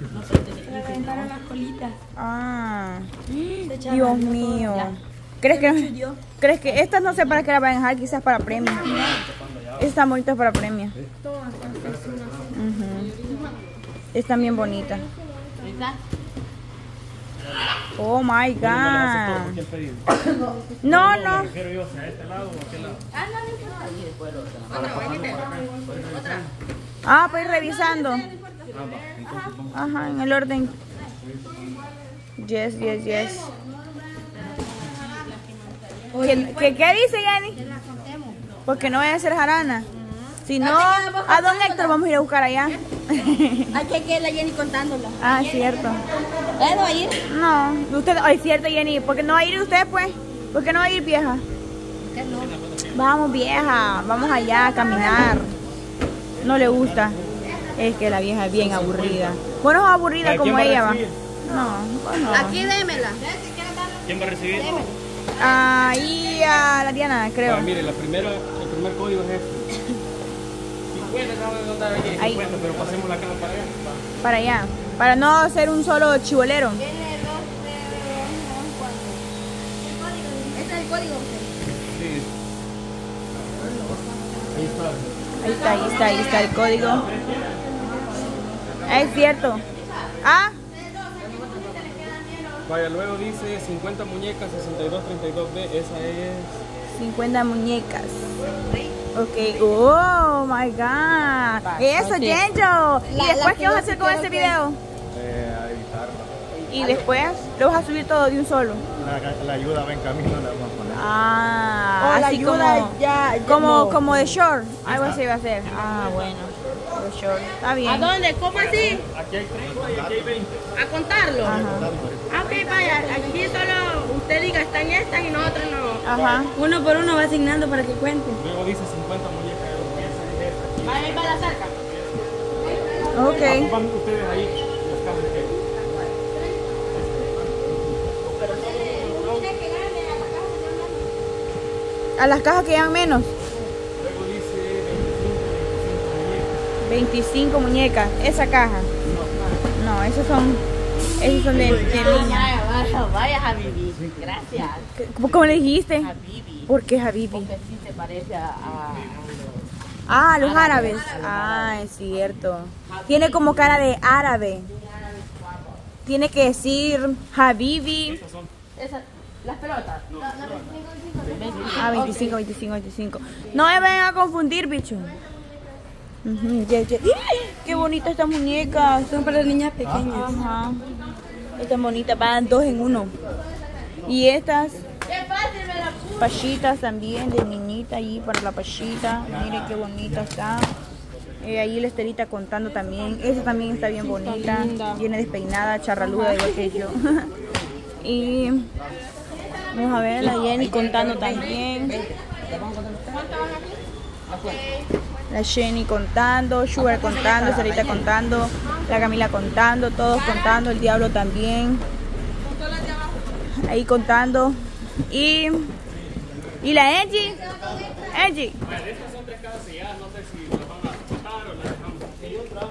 No, pero tenés que reventaron las colitas. Ah, Dios mío. ¿Crees que estas no sé para qué las van a dejar? Quizás para premio. Están bonitas para premio. Están bien bonitas. Oh my god. No, no. Ah, pues ir revisando. Ajá, en el orden. Yes. ¿Qué dice Jenny? Porque no voy a hacer jarana. Si no, a don Héctor vamos a ir a buscar allá. Hay que ir la Jenny contándola. Ah, cierto. ¿No va a ir? No, usted, es cierto Jenny. ¿Por qué no va a ir usted pues? ¿Por qué no va a ir vieja? ¿Qué no? Vamos vieja, vamos allá a caminar. No le gusta. Es que la vieja es bien aburrida. Bueno, es aburrida como ella va. No, pues no. Aquí démela. ¿Quién va a recibir? Ahí a la Diana, creo. Mire, el primer código es este. 50, acabo de contar aquí. 50, pero pasemos la caja para allá. Para allá. Para no ser un solo chibolero. Tiene 2, 3, 2, 4. ¿Este es el código? Sí. Ahí está el código. Es cierto. Ah. Vaya, luego dice 50 muñecas, 6232B, esa es... 50 muñecas. Ok, oh my god. Eso, Jenjo. ¿Y después qué vas a hacer con ese video? A editarlo. Y después lo vas a subir todo de un solo. La ayuda va en camino, la vamos a poner. Ah, la así ayuda como de short. Algo así va a ser. Ah, bueno. De short. Está bien. ¿A dónde? ¿Cómo así? Aquí hay 30 y aquí hay 20. ¿A contarlo? Ajá. Ah, ok, vaya. Aquí solo usted diga están estas y nosotros no. Ajá. Uno por uno va asignando para que cuenten. Luego dice 50 muñecas, Ahí va la cerca. Ok. van ustedes ahí las cajas que... A las cajas que llevan menos. Luego dice 25 muñecas. Esa caja. No, esos son de niña. Vaya, Habibi. Gracias. ¿Cómo le dijiste? Habibi. ¿Por qué Habibi? Porque sí se parece a... Ah, los árabes. Ah, es cierto. Tiene como cara de árabe. Tiene que decir Habibi. Esa, las pelotas. Ah, 25. No me vayan a confundir, bicho. Qué bonita esta muñeca. Son para niñas pequeñas. Ajá. Estas bonitas van 2 en 1. Y estas pachitas también de niñita ahí para la pachita. Miren qué bonita está. Ahí la Estelita contando también. Esta también está bien bonita. Viene despeinada, charraluda igual que yo. Y vamos a ver la Jenny contando también. La Jenny contando, Sugar contando, Estelita contando, la Camila contando, todos contando, el Diablo también. Ahí contando. Y la Angie. Angie. Estas son 3 cajas selladas, no sé si las van a sacar o las dejamos. Y otra.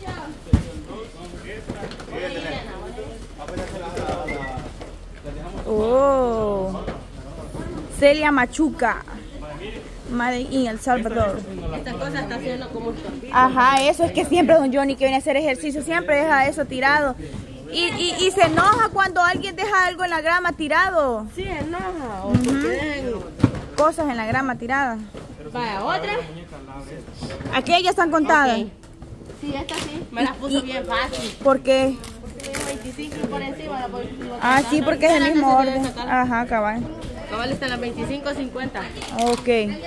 Oh. Celia Machuca. Made in El Salvador. Esta cosa está haciendo como un tortillo. Ajá, eso es que siempre don Johnny que viene a hacer ejercicio siempre deja eso tirado. Y se enoja cuando alguien deja algo en la grama tirado. Sí, enoja. O porque dejan... Cosas en la grama tirada. Vaya, otra. Aquellas están contadas. Okay. Sí, esta sí. Me las puso bien fácil. ¿Por qué? Porque tiene 25 por encima. La voy Ah, sí, porque es el mismo orden. Ajá, cabal. Cabal está en las 25.50. Ok.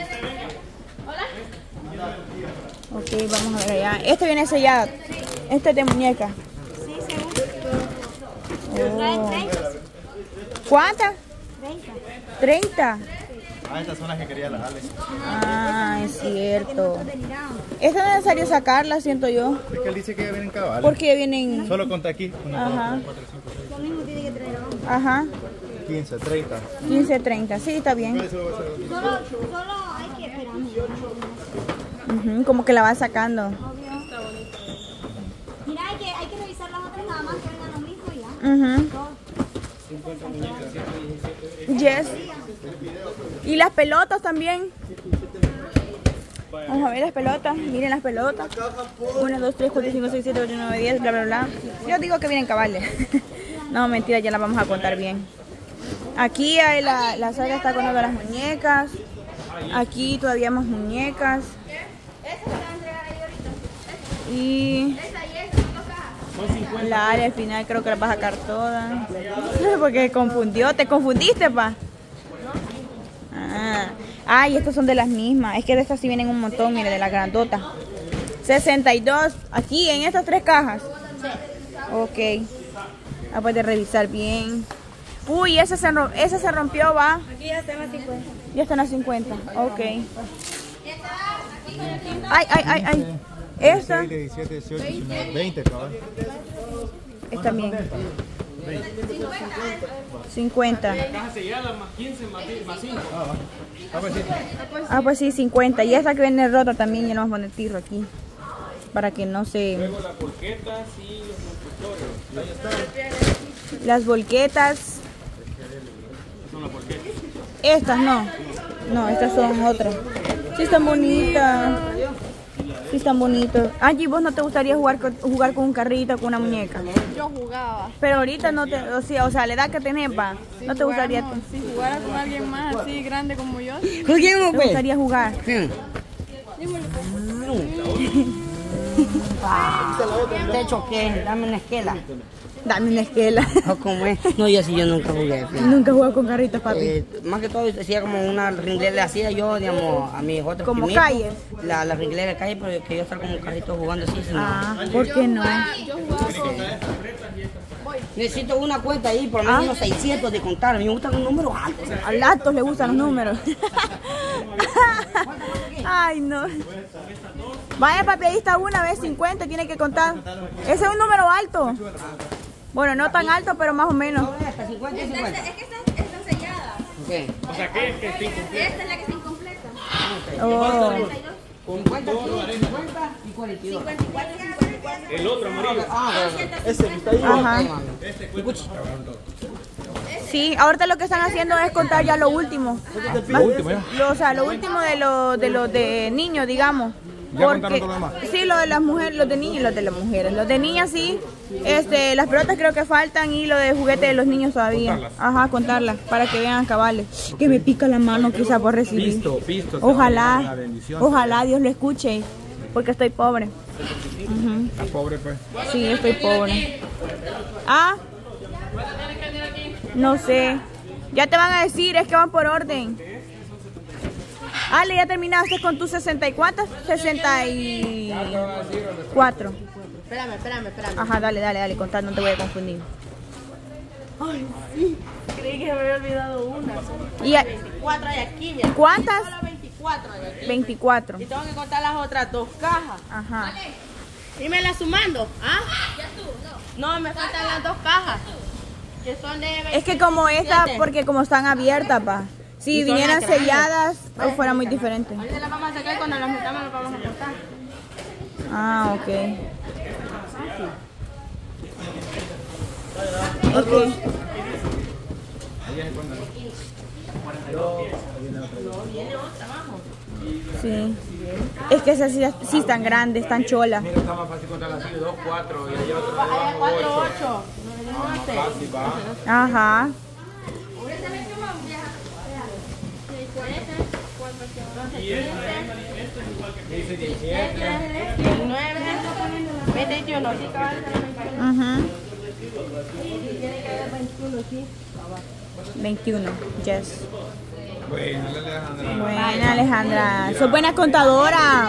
Ok, vamos a ver allá. Este viene sellado. Este es de muñeca. Sí, seguro. Oh. ¿Cuántas? 30. Ah, estas son las que quería la Ale. Ah, es cierto. Esta no es necesario sacarla, siento yo. Es que él dice que ya vienen cabal. Porque vienen... Solo conta aquí. 1, Ajá. 2, 3, 4, 5, 6. Lo mismo tiene que traer abajo. Ajá. 15, 30. 15, 30. Sí, está bien. Solo hay que esperar. Como que la va sacando. Mira, hay que revisar las otras. Yes. Y las pelotas también. Vamos a ver las pelotas. Miren las pelotas. 1, 2, 3, 4, 5, 6, 7, 8, 9, 10, bla, bla, bla. Yo digo que vienen cabales. No, mentira, ya las vamos a contar bien. Aquí hay la Sara está contando las muñecas. Aquí todavía más muñecas. Y la área al final creo que las va a sacar todas. Porque confundió. ¿Te confundiste, pa? Ah, y estas son de las mismas. Es que de estas sí vienen un montón, mire, de la grandota. 62. Aquí, en estas 3 cajas. Ok. Ah, pues de revisar bien. Uy, esa se rompió, va. Aquí ya están a 50. Ya están a 50. Ok. Ay. Esta. 17, 18, 19, 20, cabrón. Esta bien. 50. La caja sellada más 15 más 5. Ah, pues sí, 50. Y esta que viene rota también, ya le vamos a poner tiro aquí. Para que no se... Luego las volquetas y los constructores. Las volquetas. Son las volquetas. Estas no. No, estas son otras. Sí están bonitas. Sí están bonitos. Angie, ¿vos no te gustaría jugar con un carrito, con una muñeca? Yo jugaba. Pero ahorita no te... O sea, la edad que tenés, va. ¿No te gustaría? Si jugara con alguien más así grande como yo. ¿Con quién me gustaría jugar? Te choqué, dame una esquela. Dame una esquela. ¿O cómo es? No, yo sí, yo nunca jugué. Nunca he jugado con carritos, papi. Más que todo, hacía como una ringlera, le hacía yo, digamos, a mis otros ¿Como primitos, calles? La ringlera de calle, pero que yo estar como un carrito jugando así. Ah, ¿por qué no? Necesito una cuenta ahí, por lo menos unos 600 de contar. Me gustan los números altos. A Latos le gustan los números. Ay, no. Vaya, papi, ahí está una vez 50, tiene que contar. Ese es un número alto. Bueno, no tan alto, pero más o menos. Hasta 50 y 50. Es que están selladas. ¿Qué? O sea, ¿qué es que está incompleta? Esta es la que está incompleta. Oh. 50 y 42. 54 y 54. El otro amarillo. Ajá. Sí, ahorita lo que están haciendo es contar ya lo último. Lo último, ya. O sea, lo último de los de niños, digamos. ¿Ya contaron todo lo demás? Sí, lo de las mujeres, los de niños y los de las mujeres. Los de niñas sí, las pelotas creo que faltan y lo de juguete de los niños todavía. Contarlas. Ajá, contarlas para que vean cabales. Que me pica la mano quizá por recibir. Visto. Ojalá, ojalá Dios lo escuche, porque estoy pobre. ¿Estás pobre, pues? Sí, estoy pobre. Ah, no sé. Ya te van a decir, es que van por orden. Ale, ¿ya terminaste con tus 60 y cuántas? 64. Espérame. Ajá, dale, contad, no te voy a confundir. Ay, sí. Creí que me había olvidado una. ¿Y 24 hay aquí, mira. cuántas? Solo 24 hay aquí. 24. Y tengo que contar las otras 2 cajas. Ajá. ¿Y me las sumando? ¿Ah? No, me faltan las 2 cajas. Que son de 20. Es que como esta, porque como están abiertas, pa. Si vinieran selladas, fuera muy diferente. Ahorita las vamos a sacar y cuando las juntamos las vamos a cortar. Ah, ok. Ok. Sí. Es que esas sí están grandes, están cholas. Mira, está más fácil contar así, 2, 4 y allá otro. Hay 4, 8. Fácil, va. Ajá. Dice 17. 19, 21. Sí, cabal. Ajá. 21, yes. Bueno, Alejandra. Buena, Alejandra. Sos buena contadora.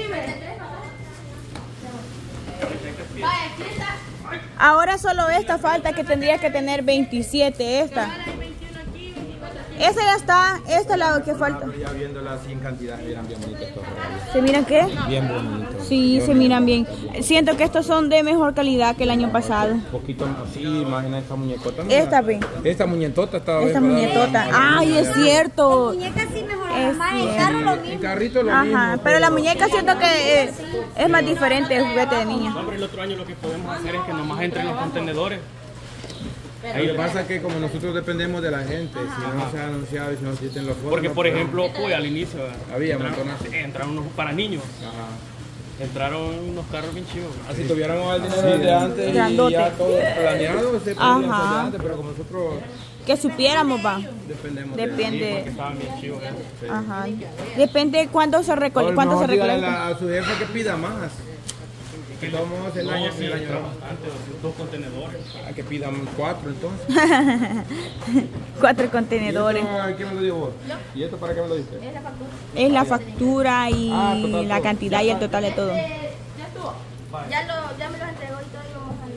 Ahora solo esta falta, que tendría que tener 27, esta. Esa ya está, esta es la que falta. Ya viéndola así en cantidad, miran bien bonitos estos regalos. ¿Se miran qué? Bien bonitos. Sí, se miran bien. Siento que estos son de mejor calidad que el año pasado. Un poquito así, imagina esta muñecota. Mira. Esta, ve. Esta muñetota estaba Esta bien, ¿verdad? muñetota. Ay, es cierto. Es En carrito lo mismo. Ajá, pero la muñeca siento que es más diferente el juguete de niña. Hombre, el otro año lo que podemos hacer es que nomás entren los contenedores. Lo que pasa es que como nosotros dependemos de la gente, si no se ha anunciado y si no existen los fondos. Porque, por ejemplo, hoy al inicio había entraron unos para niños. Ajá. Entraron unos carros bien chivos. Si tuviéramos el dinero de antes Grandote. y ya todo planeado, se podría hacer Ajá. de antes, pero como nosotros Que supiéramos, va. dependemos Depende. Porque estaban bien chivos. Ajá. Depende cuándo se recolecta. Cuánto ¿Cuánto se dígale recolecta? a su jefe que pida más. Que tomamos el año, Sí, el año entraron bastante, 2 contenedores. a que pidan 4 entonces. 4 contenedores. ¿Quién me lo dio vos? ¿Y esto para qué me lo diste? Es la factura y total, la todo. cantidad y el total de todo. Ya estuvo. Ya me los entregó y todo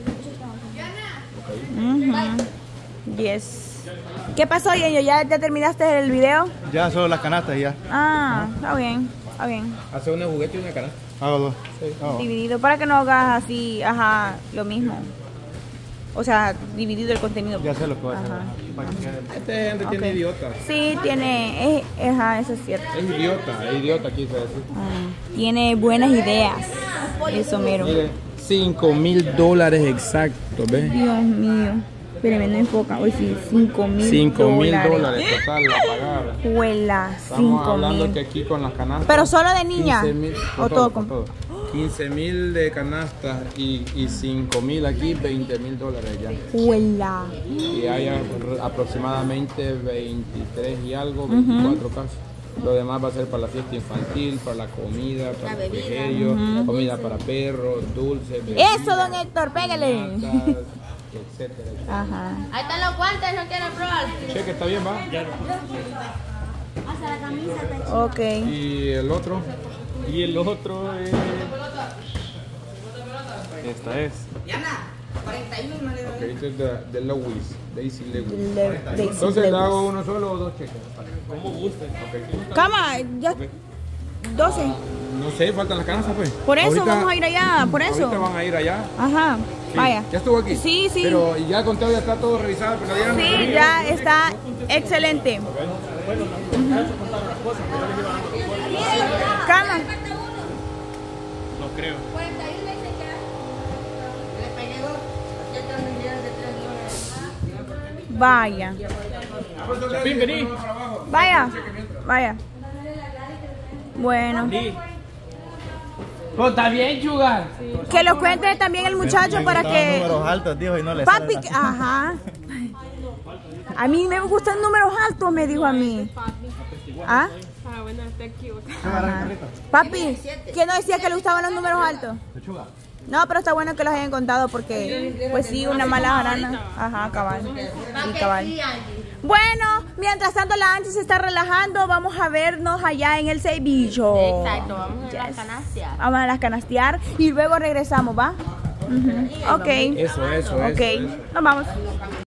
y vamos a Yes. ¿Qué pasó, Yeyo? ¿Ya terminaste el video? Ya, solo las canastas ya. Ah, está bien, está bien. Hace una juguete y una canasta. Hago dos. Dividido para que no hagas así, ajá, lo mismo. O sea, dividido el contenido. Ya sé lo que voy a hacer. Ajá. Esta gente tiene Ok. idiota. Sí, tiene, ajá, eso es cierto. Es idiota quise decir. Tiene buenas ideas. Eso mero. Mire, $5,000 exactos, ¿ves? Dios mío. Espérenme, no enfoca. Hoy sí, $5,000. $5,000 total a pagar. Huela, Estamos hablando que 5,000. aquí con las canastas. Pero solo de niña. 15,000, O todo con. 15,000 de canastas y 5,000 aquí, $20,000 ya. Huela. Y hay aproximadamente 23 y algo, 24 casos. Lo demás va a ser para la fiesta infantil, para la comida, para el refrigerio, comida para perros, dulces, bebidas, Eso, don Héctor, pégale. natas, etcétera. Ajá. Ahí están los guantes, ¿no quieren probar? Cheque, está bien, va. Ok. Y el otro, Y el otro es... Esta es. ok, este es de Lewis, Daisy Lewis. Daisy Entonces, ¿le Lewis. hago uno solo o 2 cheques? Como gusten. Cama, ya. 12. No sé, faltan las canastas, pues. Por eso Ahorita- vamos a ir allá, por eso. Ahorita van a ir allá. Ajá. Sí. Vaya. ¿Ya estuvo aquí? Sí, sí. Pero ya el conteo ya está todo revisado, pero ya Sí, ya está excelente. Cama. No creo. Vaya. Chapín, vení. Vaya. Vaya. Bueno. Pues está bien, Chugar. Que lo cuente también el muchacho para que. Números altos, dijo, y no le Papi, salen. ajá. A mí me gustan números altos, me dijo a mí. ¿Ah? Ajá. Papi, ¿quién no decía que le gustaban los números altos? No, pero está bueno que los hayan contado porque, pues sí, una mala jarana. Ajá, cabal. Sí, cabal. Bueno, mientras tanto la Angie se está relajando, vamos a vernos allá en el cevicho. Exacto, vamos a ir a la canastia. Vamos a las canastear y luego regresamos, ¿va? Ok. Eso. Ok, nos vamos.